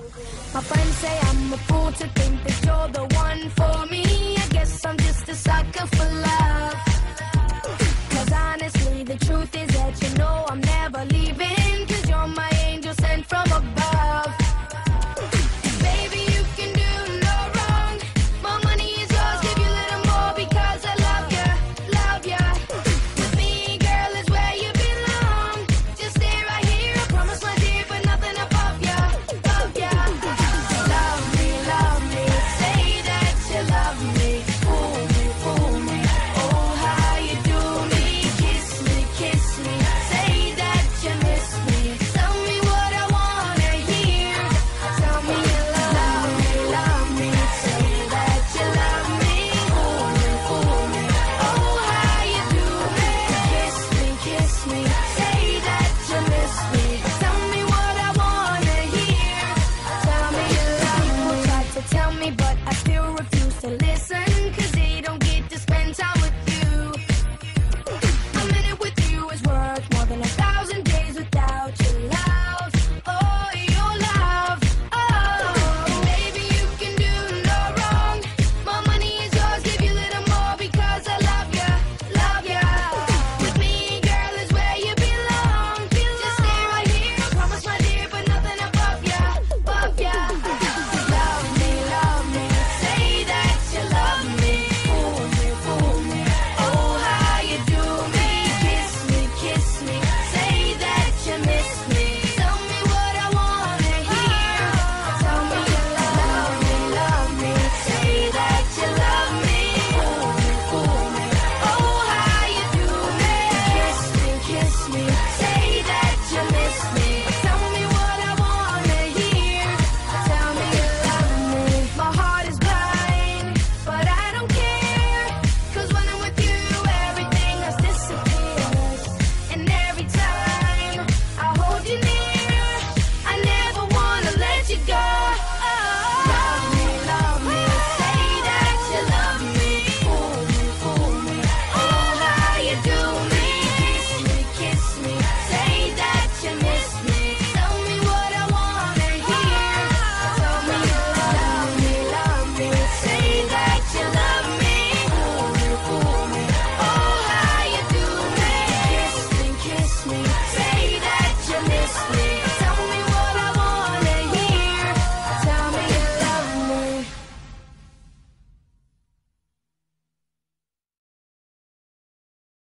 My friends say I'm a fool to think that you're the one for me. I guess I'm just a sucker for love. 'Cause honestly, the truth is that you know I'm never leaving.